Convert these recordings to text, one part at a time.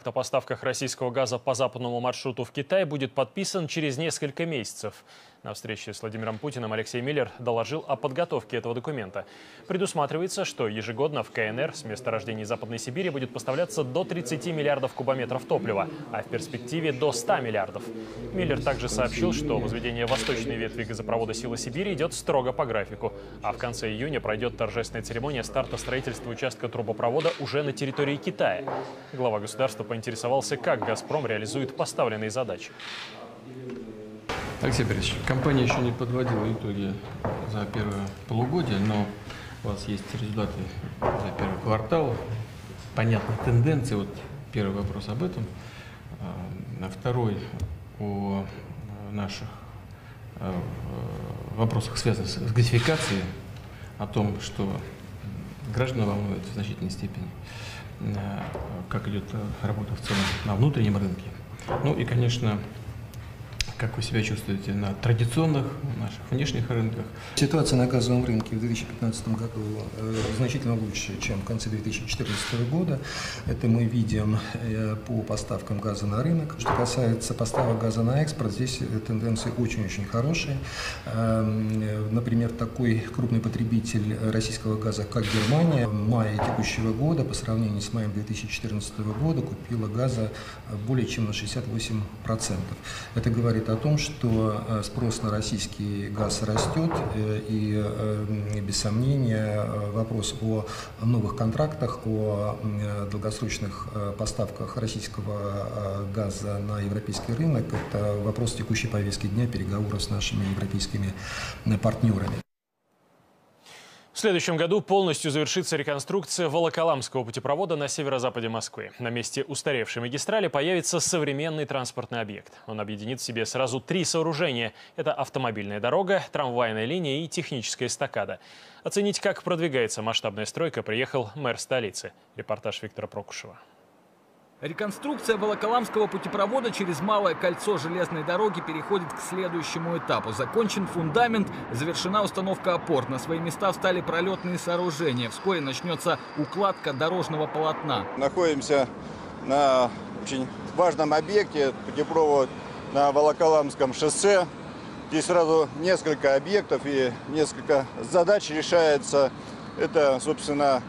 о поставках российского газа по западному маршруту в Китай будет подписан через несколько месяцев. На встрече с Владимиром Путиным Алексей Миллер доложил о подготовке этого документа. Предусматривается, что ежегодно в КНР с месторождений Западной Сибири будет поставляться до 30 миллиардов кубометров топлива, а в перспективе до 100 миллиардов. Миллер также сообщил, что возведение восточной ветви газопровода «Сила Сибири» идет строго по графику, а в конце июня пройдет торжественная церемония старта строительства участка трубопровода уже на территории Китая. Глава государства поинтересовался, как «Газпром» реализует поставленные задачи. Алексей Борисович, компания еще не подводила итоги за первое полугодие, но у вас есть результаты за первый квартал, понятны тенденции. Вот первый вопрос об этом. А второй о наших вопросах, связанных с газификацией, о том, что граждан волнует в значительной степени, как идет работа в целом на внутреннем рынке. Ну и, конечно, как вы себя чувствуете на традиционных наших внешних рынках? Ситуация на газовом рынке в 2015 году значительно лучше, чем в конце 2014 года. Это мы видим по поставкам газа на рынок. Что касается поставок газа на экспорт, здесь тенденции очень-очень хорошие. Например, такой крупный потребитель российского газа, как Германия, в мае текущего года по сравнению с маем 2014 года купила газа более чем на 68%. Это говорит о том, что спрос на российский газ растет, и без сомнения вопрос о новых контрактах, о долгосрочных поставках российского газа на европейский рынок – это вопрос текущей повестки дня переговоров с нашими европейскими партнерами. В следующем году полностью завершится реконструкция Волоколамского путепровода на северо-западе Москвы. На месте устаревшей магистрали появится современный транспортный объект. Он объединит в себе сразу 3 сооружения. Это автомобильная дорога, трамвайная линия и техническая эстакада. Оценить, как продвигается масштабная стройка, приехал мэр столицы. Репортаж Виктора Прокушева. Реконструкция Волоколамского путепровода через Малое кольцо железной дороги переходит к следующему этапу. Закончен фундамент, завершена установка опор. На свои места встали пролетные сооружения. Вскоре начнется укладка дорожного полотна. Находимся на очень важном объекте, путепровод на Волоколамском шоссе. Здесь сразу несколько объектов и несколько задач решается. Это, собственно,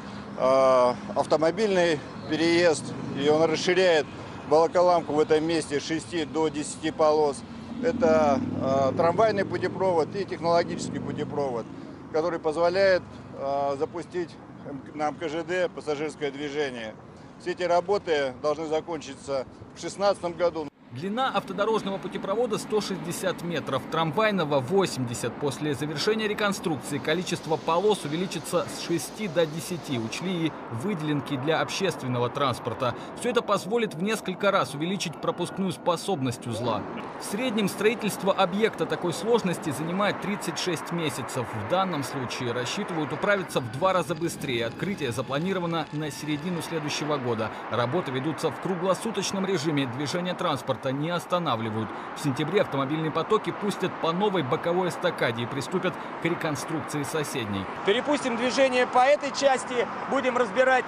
автомобильный переезд, и он расширяет Волоколамку в этом месте с 6 до 10 полос. Это трамвайный путепровод и технологический путепровод, который позволяет запустить на МКЖД пассажирское движение. Все эти работы должны закончиться в 2016 году. Длина автодорожного путепровода 160 метров, трамвайного 80. После завершения реконструкции количество полос увеличится с 6 до 10. Учли и выделенки для общественного транспорта. Все это позволит в несколько раз увеличить пропускную способность узла. В среднем строительство объекта такой сложности занимает 36 месяцев. В данном случае рассчитывают управиться в 2 раза быстрее. Открытие запланировано на середину следующего года. Работы ведутся в круглосуточном режиме. Движение транспорта не останавливают. В сентябре автомобильные потоки пустят по новой боковой эстакаде и приступят к реконструкции соседней. Перепустим движение по этой части, будем разбирать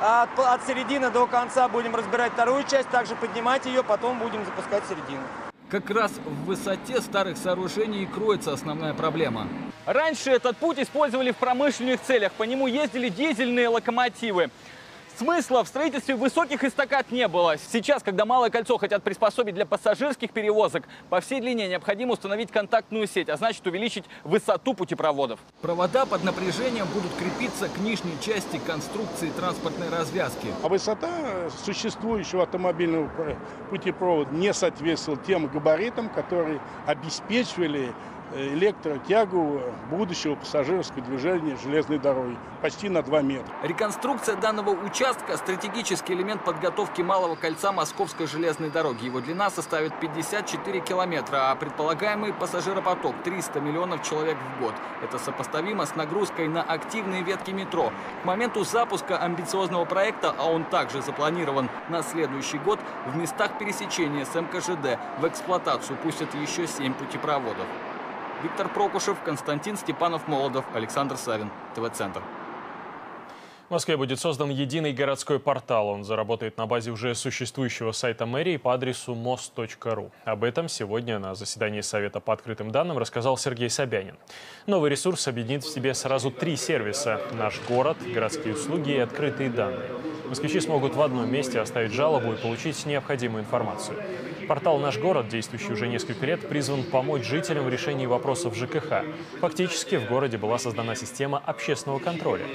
от середины до конца, будем разбирать вторую часть, также поднимать ее, потом будем запускать середину. Как раз в высоте старых сооружений и кроется основная проблема. Раньше этот путь использовали в промышленных целях, по нему ездили дизельные локомотивы. Смысла в строительстве высоких эстакад не было. Сейчас, когда Малое кольцо хотят приспособить для пассажирских перевозок, по всей длине необходимо установить контактную сеть, а значит увеличить высоту путепроводов. Провода под напряжением будут крепиться к нижней части конструкции транспортной развязки. А высота существующего автомобильного путепровода не соответствовала тем габаритам, которые обеспечивали электротягу будущего пассажирского движения железной дороги почти на 2 метра. Реконструкция данного участка – стратегический элемент подготовки Малого кольца Московской железной дороги. Его длина составит 54 километра, а предполагаемый пассажиропоток – 300 миллионов человек в год. Это сопоставимо с нагрузкой на активные ветки метро. К моменту запуска амбициозного проекта, а он также запланирован на следующий год, в местах пересечения с МКЖД в эксплуатацию пустят еще 7 путепроводов. Виктор Прокушев, Константин Степанов-Молодов, Александр Савин, ТВ-центр. В Москве будет создан единый городской портал. Он заработает на базе уже существующего сайта мэрии по адресу most.ru. Об этом сегодня на заседании Совета по открытым данным рассказал Сергей Собянин. Новый ресурс объединит в себе сразу 3 сервиса – «Наш город», «Городские услуги» и «Открытые данные». Москвичи смогут в одном месте оставить жалобу и получить необходимую информацию. Портал «Наш город», действующий уже несколько лет, призван помочь жителям в решении вопросов ЖКХ. Фактически в городе была создана система общественного контроля.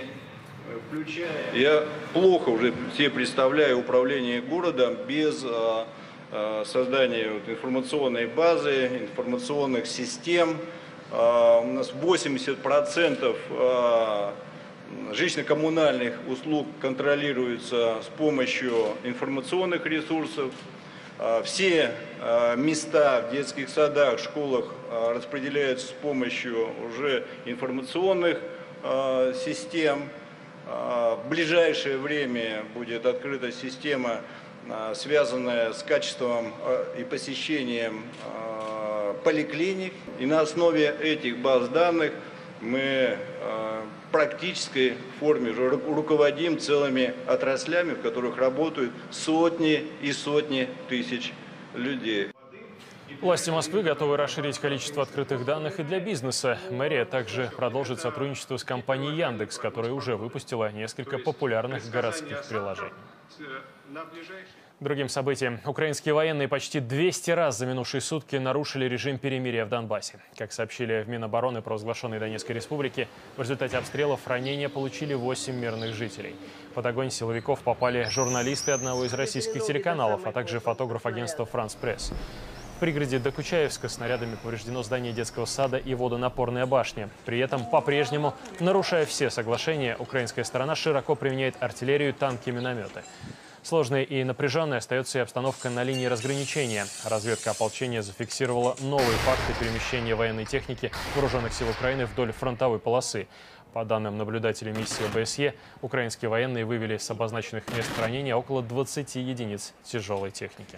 Я плохо уже себе представляю управление городом без создания информационной базы, информационных систем. У нас 80% жилищно-коммунальных услуг контролируется с помощью информационных ресурсов. Все места в детских садах, школах распределяются с помощью уже информационных систем. В ближайшее время будет открыта система, связанная с качеством и посещением поликлиник. И на основе этих баз данных мы в практической форме руководим целыми отраслями, в которых работают сотни и сотни тысяч людей. Власти Москвы готовы расширить количество открытых данных и для бизнеса. Мэрия также продолжит сотрудничество с компанией Яндекс, которая уже выпустила несколько популярных городских приложений. Другим событием. Украинские военные почти 200 раз за минувшие сутки нарушили режим перемирия в Донбассе. Как сообщили в Минобороны провозглашенной Донецкой республики, в результате обстрелов ранения получили 8 мирных жителей. Под огонь силовиков попали журналисты одного из российских телеканалов, а также фотограф агентства «Франс Пресс». В пригороде Докучаевска снарядами повреждено здание детского сада и водонапорная башня. При этом, по-прежнему, нарушая все соглашения, украинская сторона широко применяет артиллерию, танки и минометы. Сложной и напряженной остается и обстановка на линии разграничения. Разведка ополчения зафиксировала новые факты перемещения военной техники вооруженных сил Украины вдоль фронтовой полосы. По данным наблюдателей миссии ОБСЕ, украинские военные вывели с обозначенных мест хранения около 20 единиц тяжелой техники.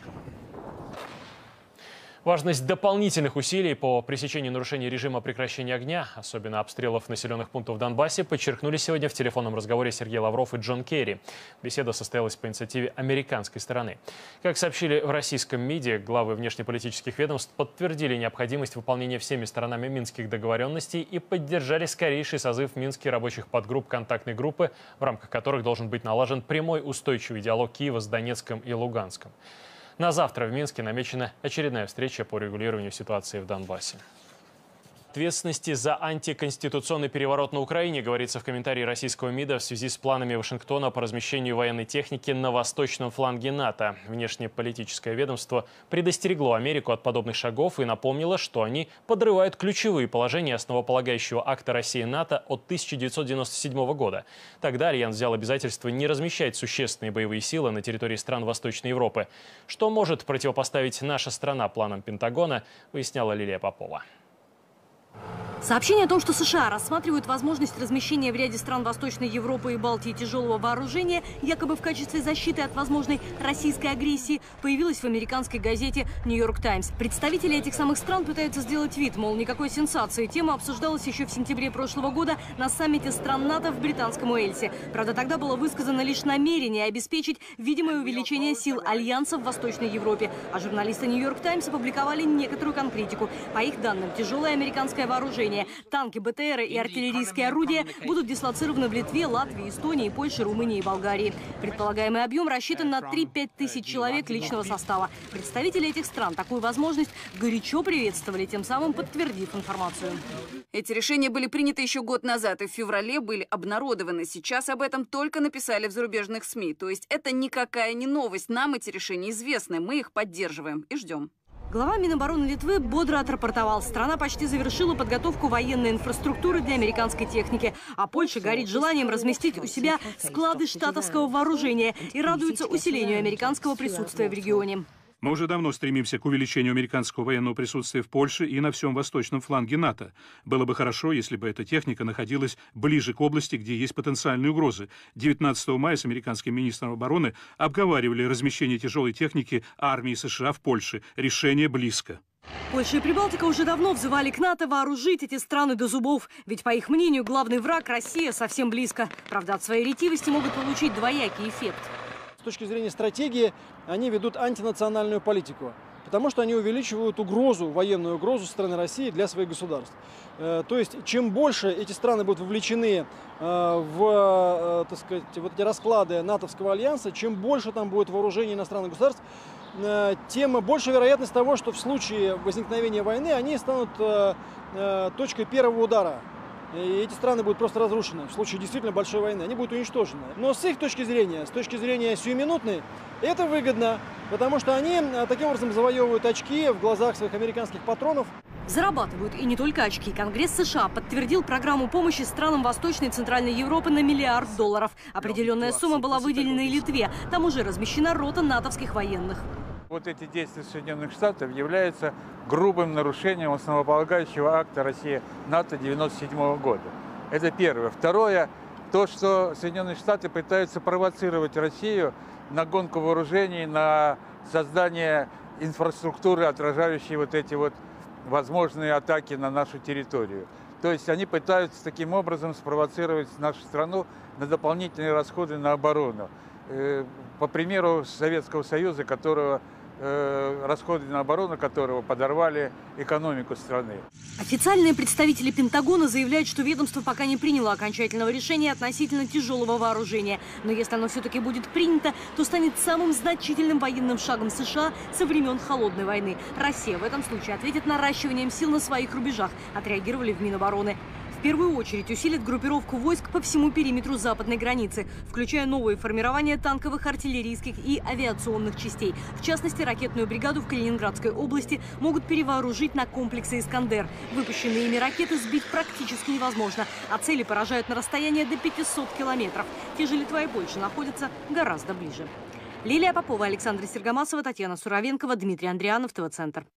Важность дополнительных усилий по пресечению нарушений режима прекращения огня, особенно обстрелов населенных пунктов в Донбассе, подчеркнули сегодня в телефонном разговоре Сергей Лавров и Джон Керри. Беседа состоялась по инициативе американской стороны. Как сообщили в российском МИДе, главы внешнеполитических ведомств подтвердили необходимость выполнения всеми сторонами минских договоренностей и поддержали скорейший созыв в Минске рабочих подгрупп контактной группы, в рамках которых должен быть налажен прямой устойчивый диалог Киева с Донецком и Луганском. На завтра в Минске намечена очередная встреча по регулированию ситуации в Донбассе. Ответственности за антиконституционный переворот на Украине говорится в комментарии российского МИДа в связи с планами Вашингтона по размещению военной техники на восточном фланге НАТО. Внешнеполитическое ведомство предостерегло Америку от подобных шагов и напомнило, что они подрывают ключевые положения основополагающего акта России-НАТО от 1997 года. Тогда Альянс взял обязательство не размещать существенные боевые силы на территории стран Восточной Европы. Что может противопоставить наша страна планам Пентагона, выясняла Лилия Попова. Сообщение о том, что США рассматривают возможность размещения в ряде стран Восточной Европы и Балтии тяжелого вооружения, якобы в качестве защиты от возможной российской агрессии, появилось в американской газете «Нью-Йорк Таймс». Представители этих самых стран пытаются сделать вид, мол, никакой сенсации. Тема обсуждалась еще в сентябре прошлого года на саммите стран НАТО в британском Уэльсе. Правда, тогда было высказано лишь намерение обеспечить видимое увеличение сил Альянса в Восточной Европе. А журналисты «Нью-Йорк Таймс» опубликовали некоторую конкретику. По их данным, тяжелое американское вооружение, танки, БТРы и артиллерийские орудия будут дислоцированы в Литве, Латвии, Эстонии, Польше, Румынии и Болгарии. Предполагаемый объем рассчитан на 3-5 тысяч человек личного состава. Представители этих стран такую возможность горячо приветствовали, тем самым подтвердив информацию. Эти решения были приняты еще год назад и в феврале были обнародованы. Сейчас об этом только написали в зарубежных СМИ. То есть это никакая не новость. Нам эти решения известны. Мы их поддерживаем и ждем. Глава Минобороны Литвы бодро отрапортовал. Страна почти завершила подготовку военной инфраструктуры для американской техники. А Польша горит желанием разместить у себя склады штатовского вооружения и радуется усилению американского присутствия в регионе. Мы уже давно стремимся к увеличению американского военного присутствия в Польше и на всем восточном фланге НАТО. Было бы хорошо, если бы эта техника находилась ближе к области, где есть потенциальные угрозы. 19 мая с американским министром обороны обговаривали размещение тяжелой техники армии США в Польше. Решение близко. Польша и Прибалтика уже давно взывали к НАТО вооружить эти страны до зубов. Ведь, по их мнению, главный враг – Россия совсем близко. Правда, от своей ретивости могут получить двоякий эффект. С точки зрения стратегии, они ведут антинациональную политику, потому что они увеличивают угрозу, военную угрозу со стороны России для своих государств. То есть, чем больше эти страны будут вовлечены в, так сказать, вот эти расклады натовского альянса, чем больше там будет вооружений иностранных государств, тем больше вероятность того, что в случае возникновения войны они станут точкой первого удара. И эти страны будут просто разрушены. В случае действительно большой войны они будут уничтожены. Но с их точки зрения сиюминутной, это выгодно, потому что они таким образом завоевывают очки в глазах своих американских патронов. Зарабатывают и не только очки. Конгресс США подтвердил программу помощи странам Восточной и Центральной Европы на $1 миллиард. Определенная сумма была выделена и Литве. Там уже размещена рота натовских военных. Вот эти действия Соединенных Штатов являются грубым нарушением основополагающего акта России-НАТО 1997 года. Это первое. Второе, то, что Соединенные Штаты пытаются провоцировать Россию на гонку вооружений, на создание инфраструктуры, отражающей вот эти вот возможные атаки на нашу территорию. То есть они пытаются таким образом спровоцировать нашу страну на дополнительные расходы на оборону. По примеру Советского Союза, расходы на оборону которого подорвали экономику страны. Официальные представители Пентагона заявляют, что ведомство пока не приняло окончательного решения относительно тяжелого вооружения. Но если оно все-таки будет принято, то станет самым значительным военным шагом США со времен Холодной войны. Россия в этом случае ответит наращиванием сил на своих рубежах, отреагировали в Минобороны. В первую очередь усилит группировку войск по всему периметру западной границы, включая новые формирования танковых, артиллерийских и авиационных частей. В частности, ракетную бригаду в Калининградской области могут перевооружить на комплексы «Искандер». Выпущенные ими ракеты сбить практически невозможно, а цели поражают на расстояние до 500 километров. Те же Литва и Польша находятся гораздо ближе. Лилия Попова, Александра Сергомасова, Татьяна Суровенкова, Дмитрий Андрианов, ТВ-центр.